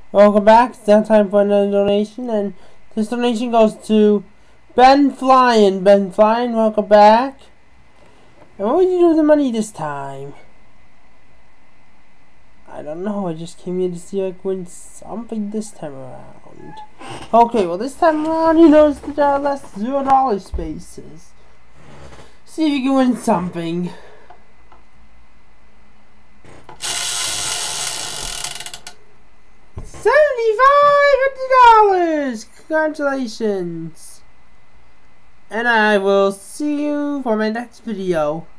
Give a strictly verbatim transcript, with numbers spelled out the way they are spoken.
Welcome back. It's now time for another donation, and this donation goes to Ben Flyin. Ben Flyin, welcome back. And what would you do with the money this time? I don't know. I just came here to see if I could win something this time around. Okay, well this time around, you know, it's the uh, less zero dollar spaces. See if you can win something. seventy-five hundred dollars! Congratulations! And I will see you for my next video.